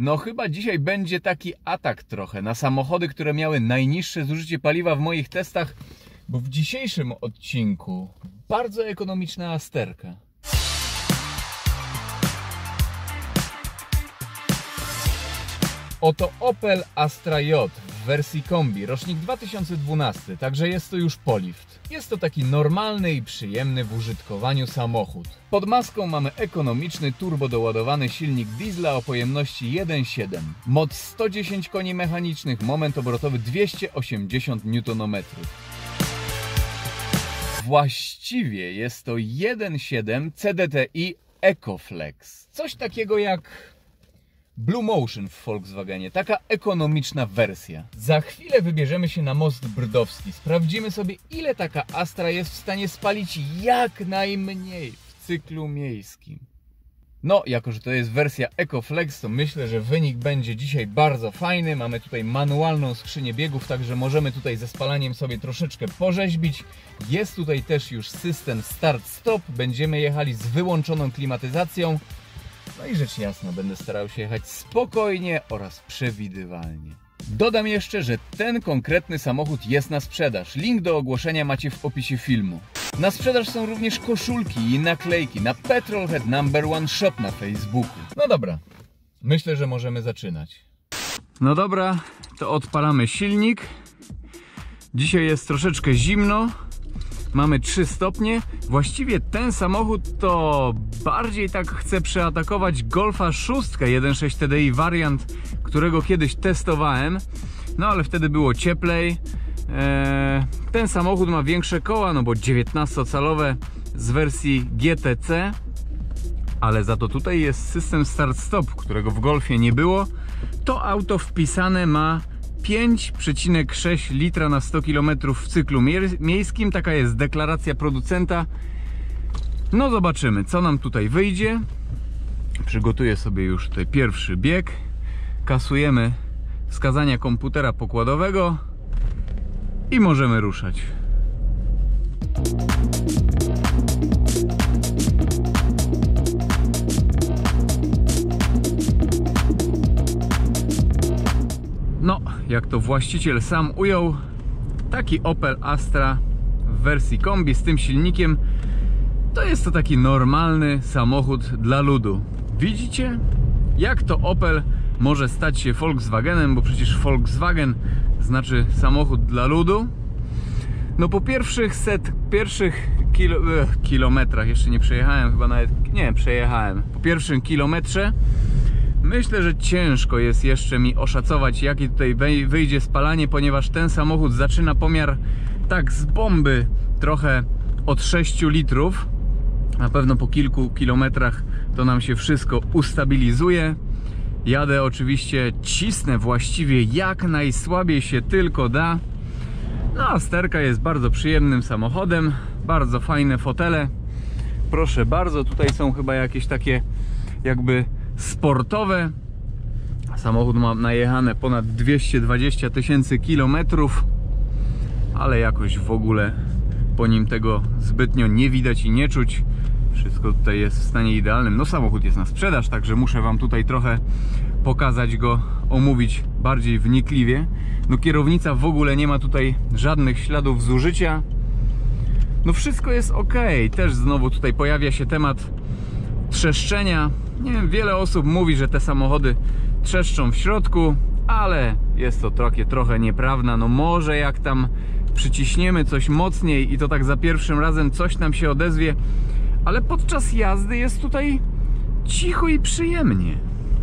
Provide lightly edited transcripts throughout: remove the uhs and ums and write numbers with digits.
No chyba dzisiaj będzie taki atak trochę na samochody, które miały najniższe zużycie paliwa w moich testach, bo w dzisiejszym odcinku bardzo ekonomiczna Asterka. Oto Opel Astra J w wersji kombi, rocznik 2012, także jest to już polift. Jest to taki normalny i przyjemny w użytkowaniu samochód. Pod maską mamy ekonomiczny turbodoładowany silnik diesla o pojemności 1,7. Moc 110 koni mechanicznych, moment obrotowy 280 Nm. Właściwie jest to 1.7 CDTI EcoFlex. Coś takiego jak Blue Motion w Volkswagenie, taka ekonomiczna wersja. Za chwilę wybierzemy się na most Brdowski. Sprawdzimy sobie, ile taka Astra jest w stanie spalić jak najmniej w cyklu miejskim. No, jako że to jest wersja EcoFlex, to myślę, że wynik będzie dzisiaj bardzo fajny. Mamy tutaj manualną skrzynię biegów, także możemy tutaj ze spalaniem sobie troszeczkę porzeźbić. Jest tutaj też już system start-stop. Będziemy jechali z wyłączoną klimatyzacją. No i rzecz jasna, będę starał się jechać spokojnie oraz przewidywalnie. Dodam jeszcze, że ten konkretny samochód jest na sprzedaż. Link do ogłoszenia macie w opisie filmu. Na sprzedaż są również koszulki i naklejki na Petrolhead No.1 Shop na Facebooku. No dobra, myślę, że możemy zaczynać. No dobra, to odpalamy silnik. Dzisiaj jest troszeczkę zimno. Mamy 3 stopnie. Właściwie ten samochód to bardziej tak chce przeatakować Golfa 6 1.6 TDI wariant, którego kiedyś testowałem. No ale wtedy było cieplej. Ten samochód ma większe koła, no bo 19-calowe z wersji GTC. Ale za to tutaj jest system start-stop, którego w Golfie nie było. To auto wpisane ma 5,6 litra na 100 km w cyklu miejskim. Taka jest deklaracja producenta. No zobaczymy, co nam tutaj wyjdzie. Przygotuję sobie już tutaj pierwszy bieg. Kasujemy wskazania komputera pokładowego i możemy ruszać. No, jak to właściciel sam ujął, taki Opel Astra w wersji kombi z tym silnikiem, to jest to taki normalny samochód dla ludu. Widzicie, jak to Opel może stać się Volkswagenem, bo przecież Volkswagen znaczy samochód dla ludu. No po pierwszych kilometrach, jeszcze nie przejechałem, chyba nawet, nie, przejechałem. Po pierwszym kilometrze myślę, że ciężko jest jeszcze mi oszacować, jakie tutaj wyjdzie spalanie, ponieważ ten samochód zaczyna pomiar tak z bomby trochę od 6 litrów. Na pewno po kilku kilometrach to nam się wszystko ustabilizuje. Jadę oczywiście, cisnę właściwie jak najsłabiej się tylko da. No, Asterka jest bardzo przyjemnym samochodem, bardzo fajne fotele. Proszę bardzo, tutaj są chyba jakieś takie jakby sportowe. Samochód ma najechane ponad 220 000 kilometrów, ale jakoś w ogóle po nim tego zbytnio nie widać i nie czuć. Wszystko tutaj jest w stanie idealnym. No samochód jest na sprzedaż, także muszę wam tutaj trochę pokazać go, omówić bardziej wnikliwie. No kierownica w ogóle nie ma tutaj żadnych śladów zużycia. No wszystko jest ok. Też znowu tutaj pojawia się temat trzeszczenia. Nie wiem, wiele osób mówi, że te samochody trzeszczą w środku, ale jest to trochę nieprawda. No może jak tam przyciśniemy coś mocniej i to tak za pierwszym razem coś nam się odezwie, ale podczas jazdy jest tutaj cicho i przyjemnie.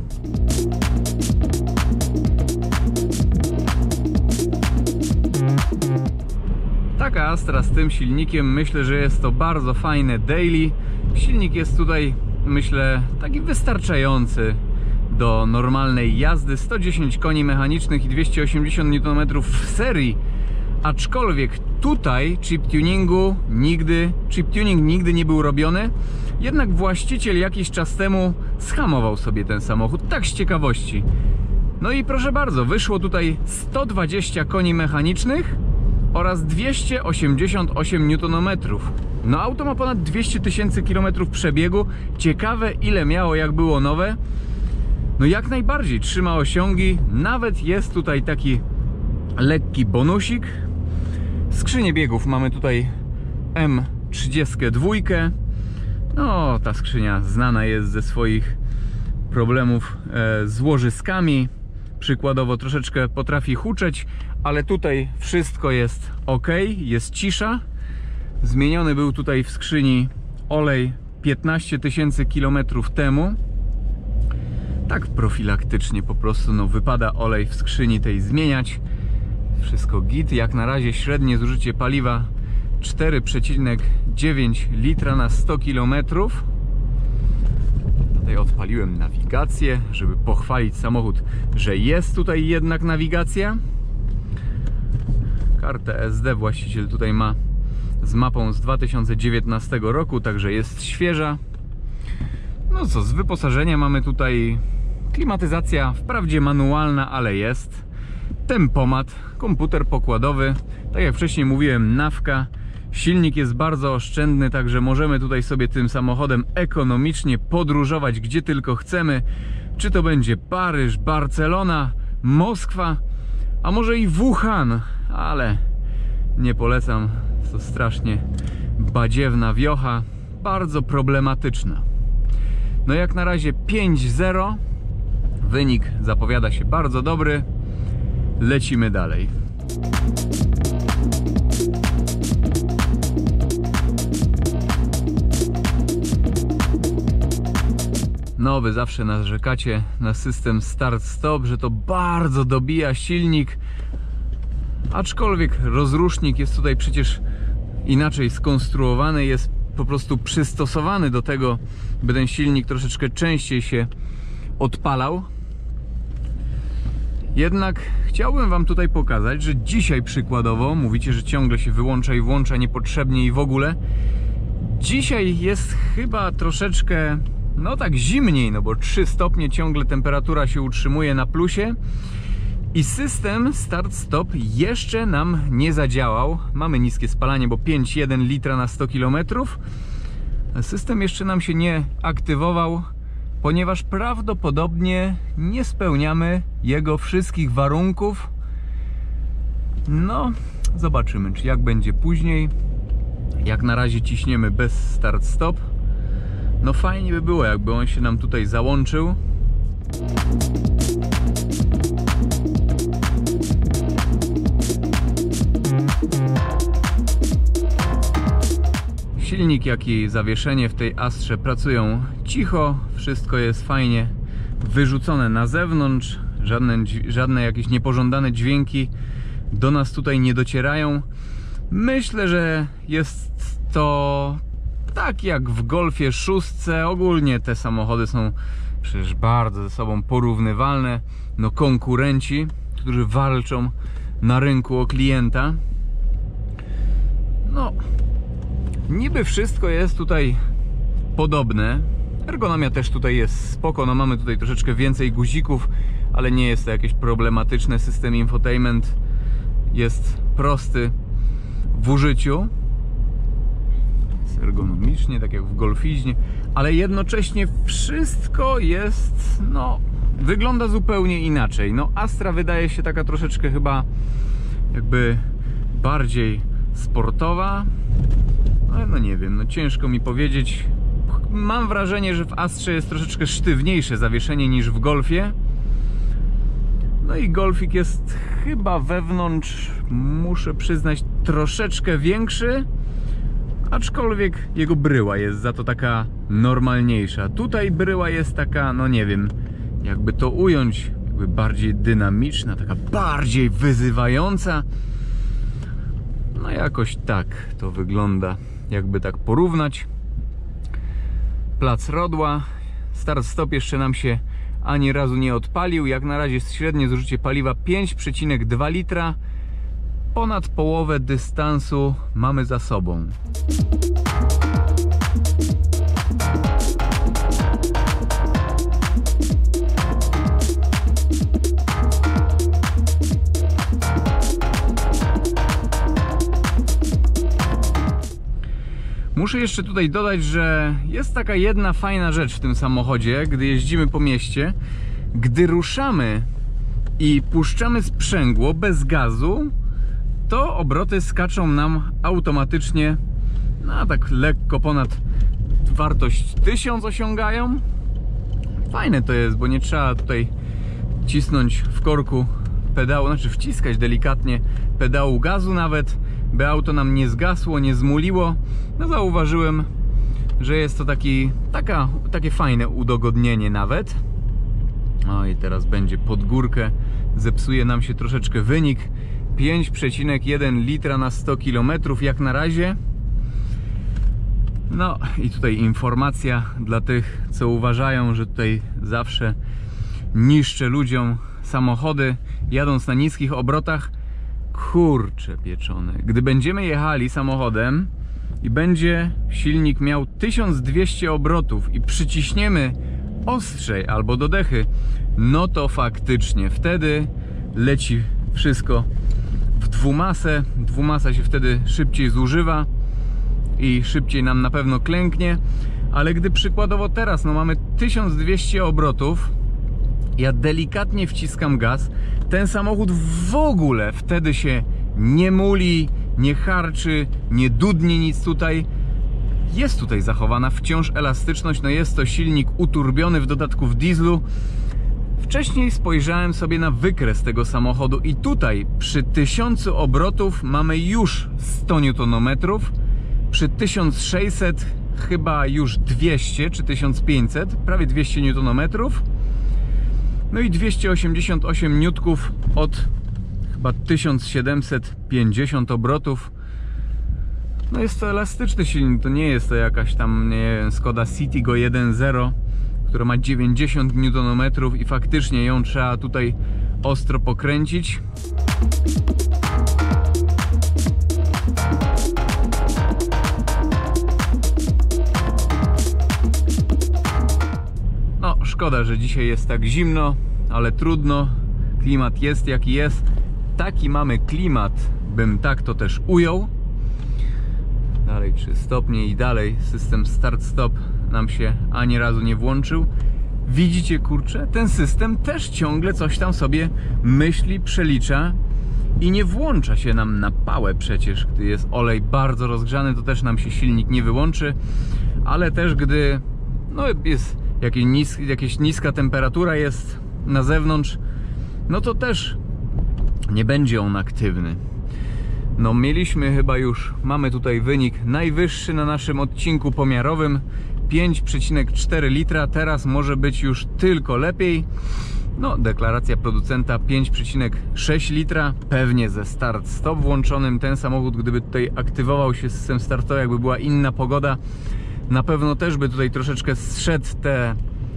Taka Astra z tym silnikiem, myślę, że jest to bardzo fajne daily. Silnik jest tutaj, myślę, taki wystarczający do normalnej jazdy. 110 koni mechanicznych i 280 Nm w serii. Aczkolwiek tutaj chip tuning nigdy nie był robiony. Jednak właściciel jakiś czas temu schamował sobie ten samochód, tak z ciekawości. No i proszę bardzo, wyszło tutaj 120 koni mechanicznych oraz 288 Nm. No auto ma ponad 200 000 km przebiegu. Ciekawe ile miało jak było nowe. No jak najbardziej trzyma osiągi, nawet jest tutaj taki lekki bonusik. Skrzynię biegów mamy tutaj M32. No ta skrzynia znana jest ze swoich problemów z łożyskami. Przykładowo troszeczkę potrafi huczeć, ale tutaj wszystko jest ok, jest cisza. Zmieniony był tutaj w skrzyni olej 15 000 kilometrów temu. Tak profilaktycznie po prostu, no wypada olej w skrzyni tej zmieniać. Wszystko git. Jak na razie średnie zużycie paliwa 4,9 litra na 100 km. Tutaj odpaliłem nawigację, żeby pochwalić samochód, że jest tutaj jednak nawigacja. Kartę SD właściciel tutaj ma z mapą z 2019 roku, także jest świeża. No co, z wyposażenia mamy tutaj klimatyzacja, wprawdzie manualna, ale jest. Tempomat, komputer pokładowy, tak jak wcześniej mówiłem, nawka. Silnik jest bardzo oszczędny, także możemy tutaj sobie tym samochodem ekonomicznie podróżować gdzie tylko chcemy. Czy to będzie Paryż, Barcelona, Moskwa, a może i Wuhan, ale nie polecam. To strasznie badziewna wiocha, bardzo problematyczna. No jak na razie 5-0. Wynik zapowiada się bardzo dobry. Lecimy dalej. No, wy zawsze narzekacie na system start-stop, że to bardzo dobija silnik. Aczkolwiek rozrusznik jest tutaj przecież inaczej skonstruowany, jest po prostu przystosowany do tego, by ten silnik troszeczkę częściej się odpalał. Jednak chciałbym wam tutaj pokazać, że dzisiaj przykładowo, mówicie, że ciągle się wyłącza i włącza niepotrzebnie i w ogóle. Dzisiaj jest chyba troszeczkę, no tak zimniej, no bo 3 stopnie ciągle temperatura się utrzymuje na plusie. I system start-stop jeszcze nam nie zadziałał. Mamy niskie spalanie, bo 5,1 litra na 100 km. System jeszcze nam się nie aktywował, ponieważ prawdopodobnie nie spełniamy jego wszystkich warunków. No, zobaczymy, czy jak będzie później. Jak na razie ciśniemy bez start-stop. No fajnie by było, jakby on się nam tutaj załączył. Silnik, jak i zawieszenie w tej Astrze pracują cicho, wszystko jest fajnie wyrzucone na zewnątrz, żadne jakieś niepożądane dźwięki do nas tutaj nie docierają. Myślę, że jest to tak jak w Golfie 6. Ogólnie te samochody są przecież bardzo ze sobą porównywalne. No konkurenci, którzy walczą na rynku o klienta. No, niby wszystko jest tutaj podobne. Ergonomia też tutaj jest spoko. No mamy tutaj troszeczkę więcej guzików, ale nie jest to jakieś problematyczne. System infotainment jest prosty w użyciu. Jest ergonomicznie, tak jak w Golfiźnie, ale jednocześnie wszystko jest, no, wygląda zupełnie inaczej. No Astra wydaje się taka troszeczkę chyba jakby bardziej sportowa. No nie wiem, no ciężko mi powiedzieć. Mam wrażenie, że w Astrze jest troszeczkę sztywniejsze zawieszenie niż w Golfie. No i Golfik jest chyba wewnątrz, muszę przyznać, troszeczkę większy, aczkolwiek jego bryła jest za to taka normalniejsza. Tutaj bryła jest taka, no nie wiem, jakby to ująć, jakby bardziej dynamiczna, taka bardziej wyzywająca. No jakoś tak to wygląda, jakby tak porównać. Plac Rodła, start-stop jeszcze nam się ani razu nie odpalił. Jak na razie średnie zużycie paliwa 5,2 litra. Ponad połowę dystansu mamy za sobą. Muszę jeszcze tutaj dodać, że jest taka jedna fajna rzecz w tym samochodzie, gdy jeździmy po mieście. Gdy ruszamy i puszczamy sprzęgło bez gazu, to obroty skaczą nam automatycznie, no tak lekko ponad wartość 1000 osiągają. Fajne to jest, bo nie trzeba tutaj cisnąć w korku pedału, znaczy wciskać delikatnie pedału gazu nawet, by auto nam nie zgasło, nie zmuliło. No zauważyłem, że jest to takie fajne udogodnienie nawet. No i teraz będzie pod górkę, zepsuje nam się troszeczkę wynik. 5,1 litra na 100 km jak na razie. No i tutaj informacja dla tych, co uważają, że tutaj zawsze niszczę ludziom samochody, jadąc na niskich obrotach. Kurcze pieczone. Gdy będziemy jechali samochodem i będzie silnik miał 1200 obrotów i przyciśniemy ostrzej albo do dechy, no to faktycznie wtedy leci wszystko w dwumasę. Dwumasa się wtedy szybciej zużywa i szybciej nam na pewno klęknie. Ale gdy przykładowo teraz mamy 1200 obrotów, ja delikatnie wciskam gaz, ten samochód w ogóle wtedy się nie muli, nie harczy, nie dudni nic tutaj. Jest tutaj zachowana wciąż elastyczność, no jest to silnik uturbiony, w dodatku w dieslu. Wcześniej spojrzałem sobie na wykres tego samochodu i tutaj przy 1000 obrotów mamy już 100 Nm, przy 1600 chyba już 200 czy 1500, prawie 200 Nm. No i 288 niutków od chyba 1750 obrotów. No jest to elastyczny silnik, to nie jest to jakaś tam, nie wiem, Skoda Citigo 1.0, która ma 90 Nm i faktycznie ją trzeba tutaj ostro pokręcić. No, szkoda, że dzisiaj jest tak zimno, ale trudno. Klimat jest jaki jest. Taki mamy klimat, bym tak to też ujął. Dalej 3 stopnie i dalej system start-stop nam się ani razu nie włączył. Widzicie, kurczę, ten system też ciągle coś tam sobie myśli, przelicza i nie włącza się nam na pałę przecież. Gdy jest olej bardzo rozgrzany, to też nam się silnik nie wyłączy, ale też gdy no jest jakaś niska temperatura jest na zewnątrz, no to też nie będzie on aktywny. No mieliśmy chyba już, mamy tutaj wynik najwyższy na naszym odcinku pomiarowym, 5,4 litra, teraz może być już tylko lepiej. No deklaracja producenta 5,6 litra, pewnie ze start-stop włączonym. Ten samochód, gdyby tutaj aktywował się system startowy, jakby była inna pogoda, na pewno też by tutaj troszeczkę zszedł te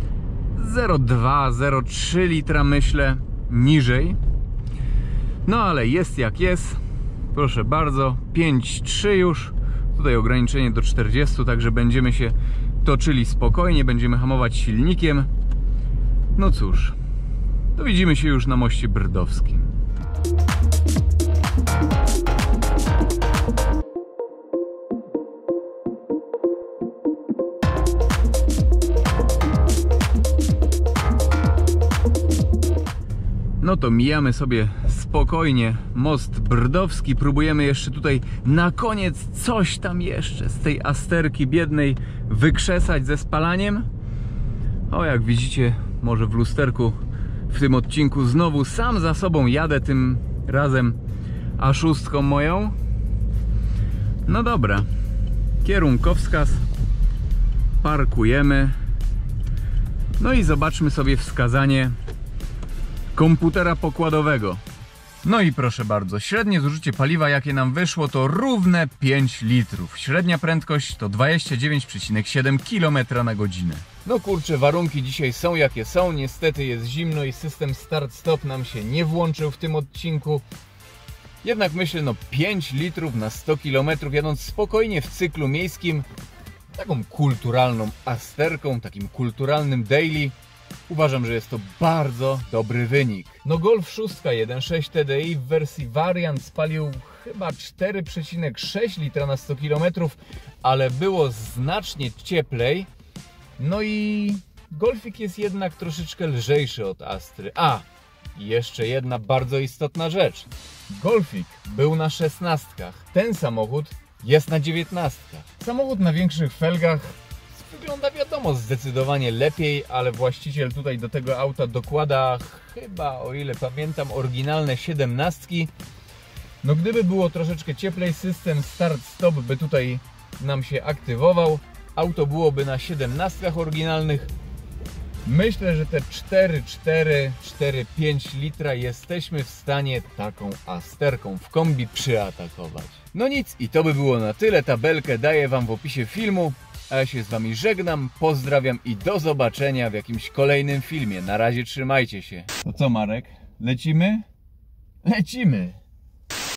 0,2-0,3 litra, myślę, niżej. No ale jest jak jest. Proszę bardzo, 5,3 już. Tutaj ograniczenie do 40, także będziemy się toczyli spokojnie, będziemy hamować silnikiem. No cóż, to widzimy się już na moście brdowskim. No to mijamy sobie spokojnie most brdowski. Próbujemy jeszcze tutaj na koniec coś tam jeszcze z tej asterki biednej wykrzesać ze spalaniem. O, jak widzicie, może w lusterku w tym odcinku znowu sam za sobą jadę, tym razem A6 moją. No dobra, kierunkowskaz, parkujemy. No i zobaczmy sobie wskazanie komputera pokładowego. No i proszę bardzo, średnie zużycie paliwa jakie nam wyszło to równe 5 litrów. Średnia prędkość to 29,7 km na godzinę. No kurczę, warunki dzisiaj są jakie są. Niestety jest zimno i system start-stop nam się nie włączył w tym odcinku. Jednak myślę, no 5 litrów na 100 km jadąc spokojnie w cyklu miejskim, taką kulturalną asterką, takim kulturalnym daily, uważam, że jest to bardzo dobry wynik. No Golf 6 1.6 TDI w wersji Variant spalił chyba 4,6 litra na 100 km, ale było znacznie cieplej. No i Golfik jest jednak troszeczkę lżejszy od Astry. A, i jeszcze jedna bardzo istotna rzecz. Golfik był na 16, ten samochód jest na 19. Samochód na większych felgach wygląda, wiadomo, zdecydowanie lepiej, ale właściciel tutaj do tego auta dokłada chyba, o ile pamiętam, oryginalne 17. No gdyby było troszeczkę cieplej, system start-stop by tutaj nam się aktywował. Auto byłoby na 17 oryginalnych. Myślę, że te 4,5 litra jesteśmy w stanie taką Asterką w kombi przyatakować. No nic, i to by było na tyle. Tabelkę daję Wam w opisie filmu. A ja się z Wami żegnam, pozdrawiam i do zobaczenia w jakimś kolejnym filmie. Na razie trzymajcie się. To co, Marek? Lecimy? Lecimy!